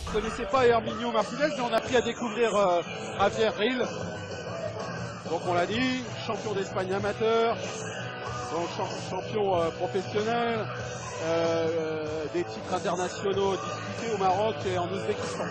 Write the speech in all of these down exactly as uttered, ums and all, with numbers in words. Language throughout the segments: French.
je connaissais pas Herminio Martinez, mais on a appris à découvrir euh, Javier Gil. Donc on l'a dit, champion d'Espagne amateur, donc champion euh, professionnel, euh, des titres internationaux disputés au Maroc et en Ouzbékistan.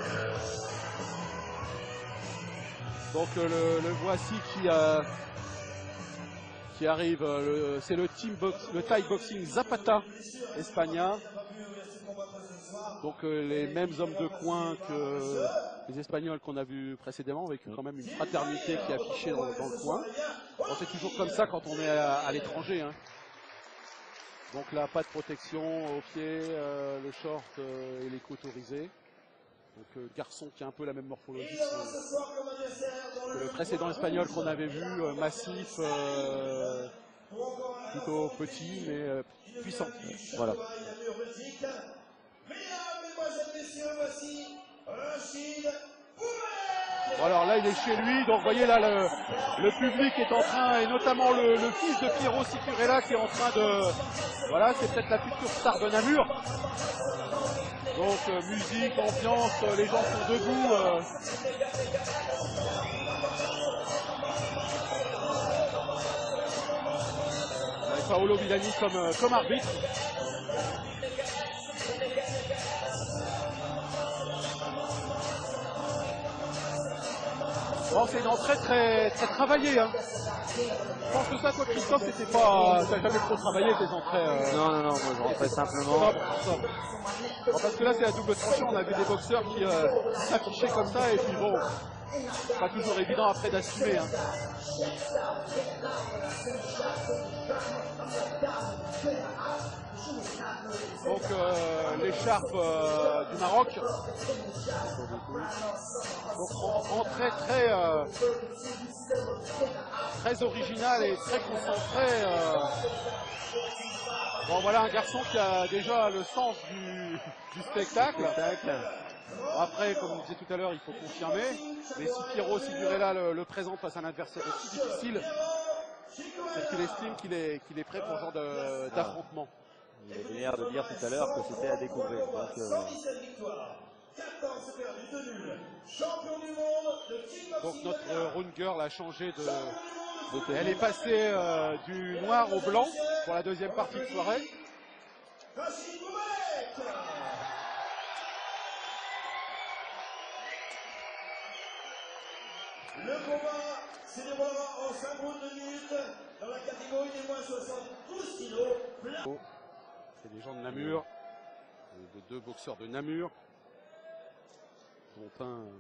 Donc euh, le, le voici qui, euh, qui arrive, euh, c'est le team box, le Thai Boxing Zapata Espagna. Donc euh, les mêmes hommes de coin que les Espagnols qu'on a vus précédemment, avec quand même une fraternité qui est affichée dans, dans le coin. Bon, c'est toujours comme ça quand on est à, à l'étranger. Hein. Donc là, pas de protection aux pieds, euh, le short euh, et les coups autorisés. Donc euh, garçon qui a un peu la même morphologie que, que le précédent espagnol qu'on avait vu, euh, massif, euh, plutôt petit mais euh, puissant. Voilà. Bon, alors là il est chez lui, donc vous voyez là le, le public est en train, et notamment le, le fils de Piero Sicurella qui est en train de, voilà, c'est peut-être la future star de Namur. Donc euh, musique, ambiance, euh, les gens sont debout. Euh. Avec Paolo Villani comme, euh, comme arbitre. Bon, c'est une entrée très, très travaillée. Hein. Je pense que ça, toi Christophe, c'était pas. T'as jamais trop travaillé tes entrées. Euh... Non, non, non, moi je rentrais simplement. Bon, parce que là c'est à double tranchant, on a vu des boxeurs qui euh, s'affichaient comme ça et puis bon, pas toujours évident après d'assumer. Hein. Donc euh, l'écharpe euh, du Maroc. Donc entrée très, euh, très originale et très concentrée. Euh. Bon voilà un garçon qui a déjà le sens du, du spectacle. Après, comme on disait tout à l'heure, il faut confirmer. Mais si Piero Sicurella le, le présente face à un adversaire aussi difficile, c'est qu'il estime qu'il est, qu'il est prêt pour ce genre d'affrontement. Il avait l'air de dire tout à l'heure que c'était à découvrir. Donc, euh... Donc notre euh, Rune Girl a changé de... de Elle est passée euh, du noir au blanc pour la deuxième partie de soirée. Le combat s'élèvera en cinq minutes dans la catégorie des moins soixante-douze kilos. C'est des gens de Namur, de deux boxeurs de Namur, dont un,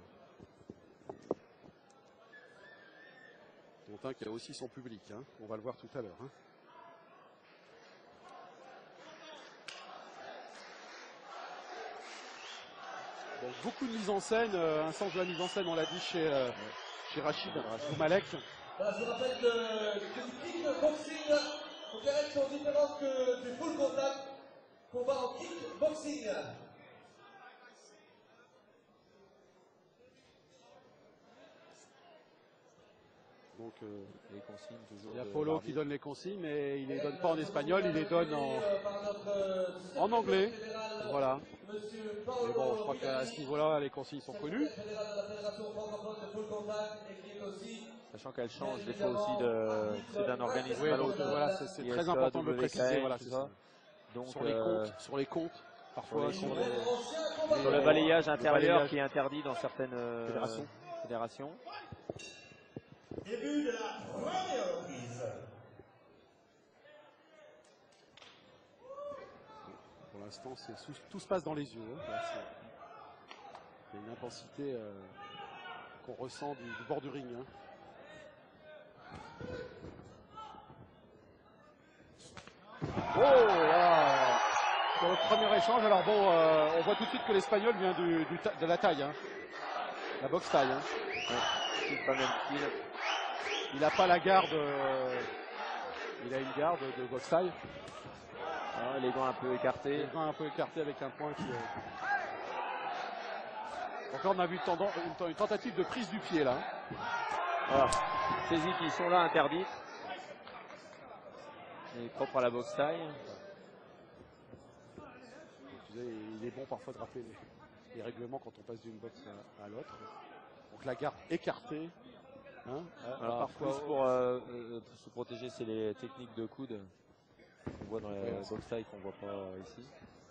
dont un qui a aussi son public. Hein. On va le voir tout à l'heure. Hein. Donc beaucoup de mise en scène, euh, un sens de la mise en scène, on l'a dit chez, euh, chez Rachid Malek. Voilà, je vous rappelle que, que du kickboxing, faut faire être sont différentes que du full contact, qu'on va en kickboxing. Donc euh, les consignes toujours. Il y a Polo qui donne les consignes, mais il ne les donne pas en espagnol, il les donne en, en anglais. Voilà. Mais bon, je crois qu'à ce niveau-là, les consignes sont connues. Sachant qu'elles changent des fois aussi d'un organisme oui, à l'autre. Voilà, c'est très important de le préciser. Voilà, c'est ça. Donc, sur, les euh, comptes, sur les comptes, parfois sur, sur, les, les, sur le balayage le intérieur balayage. qui est interdit dans certaines euh, fédérations. fédérations. Début de la première reprise. Pour l'instant, tout se passe dans les yeux. Hein. Il y a une intensité euh, qu'on ressent du, du bord du ring. Hein. Oh là, sur le premier échange, alors bon, euh, on voit tout de suite que l'Espagnol vient du, du de la taille, hein. La boxe taille. Hein. Ouais, pas même style. Il n'a pas la garde, euh, il a une garde de boxe taille. Ah, les gants un peu écartés. Les gants un peu écartés avec un point qui... Euh... Donc là on a vu une, une tentative de prise du pied là. Voilà. Saisies qui sont là interdites. Et propre à la boxe taille. Il est bon parfois de rappeler les règlements quand on passe d'une boxe à, à l'autre. Donc la garde écartée. Hein, voilà, parfois plus pour, euh, euh, pour se protéger, c'est les techniques de coude qu'on voit dans les ouais, box taille qu'on voit pas euh, ici.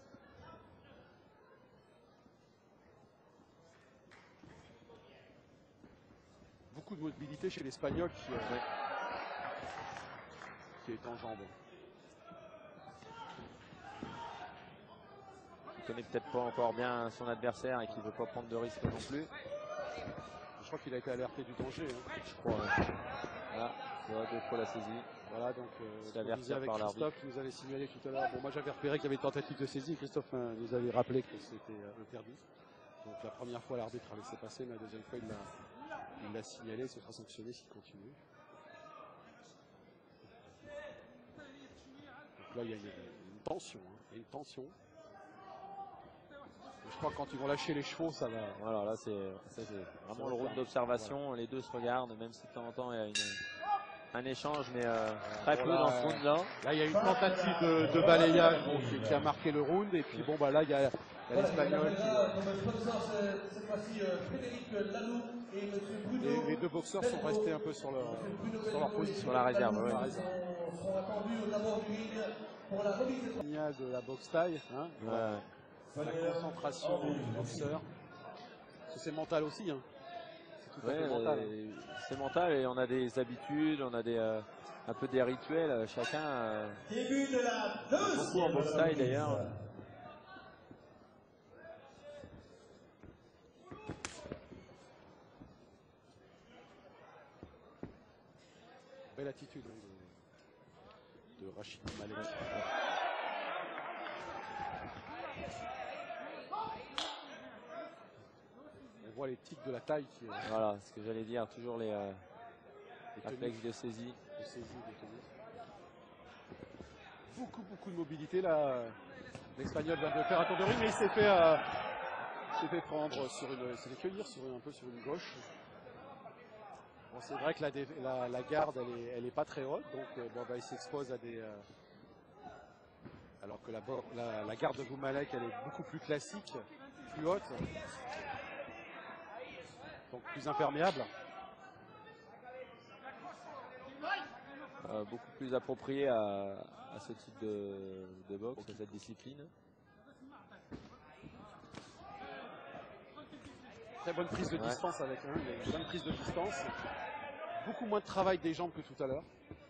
Beaucoup de mobilité chez l'Espagnol qui, euh, ouais. qui est en jambes. Il connaît peut-être pas encore bien son adversaire et qui veut pas prendre de risques non plus. Je crois qu'il a été alerté du danger. Hein. Je crois. Ouais. Voilà, voilà, deux fois la saisie. Voilà, donc euh, on disait avec Christophe qui nous avait signalé tout à l'heure. Bon, moi j'avais repéré qu'il y avait une tentative de saisie. Christophe hein, nous avait rappelé que c'était euh, interdit. Donc la première fois l'arbitre a laissé passer, mais la deuxième fois il l'a il l'a signalé, il se sera sanctionné s'il continue. Donc là il y a une, une tension, hein. Il y a une tension. Et je crois que quand ils vont lâcher les chevaux, ça va. Voilà, là c'est vraiment le rôle d'observation. Voilà. Les deux se regardent, même si de temps en temps il y a une, un échange, mais euh, très bon, peu là, dans ce round là. Là il y a une tentative de, de balayage bon, qui, qui a marqué le round, et puis bon bah là il y a, il y a l'Espagnol qui. Cette fois-ci Frédéric Laloux et M. Bruno. Les, les deux boxeurs sont restés un peu sur leur, sur leur position. Sur la réserve, oui. Ils seront attendus aux abords du ring pour la remise des signal de la boxe taille, hein, ouais. La concentration du boxeur. C'est mental aussi, hein. C'est tout à ouais, fait mental. C'est mental et on a des habitudes, on a des euh, un peu des rituels, chacun. Euh, Début de la deuxième. Beaucoup en boxe taille d'ailleurs. Belle attitude hein, de, de Rachid Malek. On voit les tics de la taille qui est. Voilà, ce que j'allais dire, toujours les, euh, les réflexes de saisie. De saisie, de tenue. Beaucoup, beaucoup de mobilité là. L'Espagnol vient de faire un tour de ring, mais il s'est fait, euh, s'est fait prendre sur une. s'est fait cueillir sur une, un peu sur une gauche. Bon, c'est vrai que la, la, la garde, elle est, elle est pas très haute, donc euh, bon, bah, il s'expose à des. Euh, alors que la, la, la garde de Boumalek, elle est beaucoup plus classique, plus haute, donc plus imperméable. Euh, beaucoup plus approprié à, à ce type de, de boxe, okay. À cette discipline. Très bonne prise de ouais. distance avec eux, il y a une bonne prise de distance. Beaucoup moins de travail des jambes que tout à l'heure.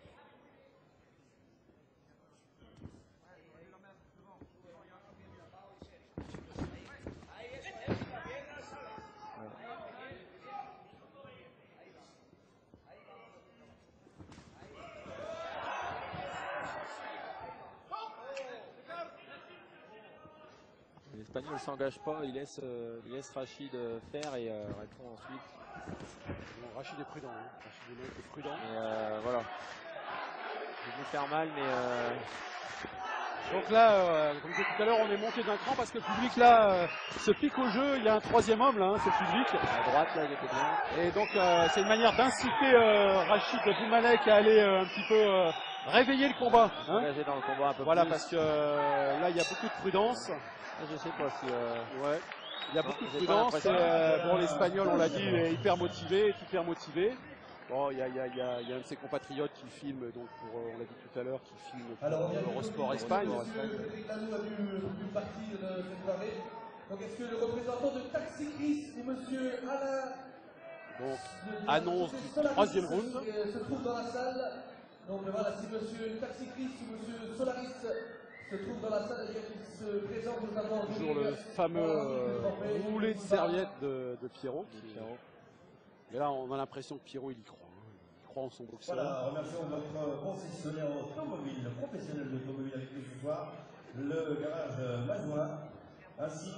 L'Espagnol ne s'engage pas, il laisse, euh, il laisse Rachid faire et euh, répond ensuite. Non, Rachid est prudent, hein. Rachid est prudent. Et euh, voilà. Il veut faire mal, mais. Euh... Donc là, euh, comme je disais tout à l'heure, on est monté d'un cran parce que le public là euh, se pique au jeu. Il y a un troisième homme là, hein, c'est le public. À droite là, il était bien. Et donc euh, c'est une manière d'inciter euh, Rachid Boumalek à aller euh, un petit peu euh, réveiller le combat. Hein. Engager dans le combat un peu voilà, plus. parce que euh, là il y a beaucoup de prudence. Je sais pas si. Euh... Ouais. Il y a beaucoup non, de prudence. Euh, bon, l'Espagnol, on l'a dit, est hyper motivé, est hyper motivé. Bon, il y a, y, a, y, a, y a un de ses compatriotes qui filme, donc pour, on l'a dit tout à l'heure, qui filme pour Alors, Eurosport Espagne. Frédéric Laloux a vu une partie de cette soirée. Donc, est-ce que le représentant de Taxi Chris ou monsieur Alain donc, annonce du troisième round se trouve dans la salle? Donc voilà, si monsieur Taxi Chris ou monsieur Solaris se trouve dans la salle et qu'il se présente notamment. Toujours le fameux euh, roulé de serviette de, de Pierrot. Qui, Pierrot. Mais là, on a l'impression que Pierrot, il y croit. Hein. Il croit en son boxeur. Voilà, remercions notre concessionnaire automobile, professionnel d'automobile avec nous ce soir, le garage Mazoin, ainsi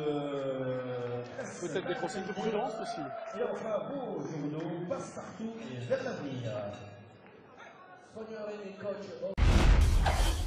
que. Peut-être des conseils de prudence aussi. Et enfin, beaux journaux, passe-partout et vers l'avenir. Soigneur et coach.